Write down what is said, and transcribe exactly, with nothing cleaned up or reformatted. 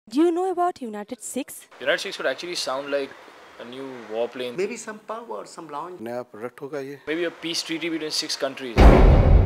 Do you know about United Six? United Six would actually sound like a new warplane. Maybe some power, some launch. नया product होगा ये. Maybe a peace treaty between six countries.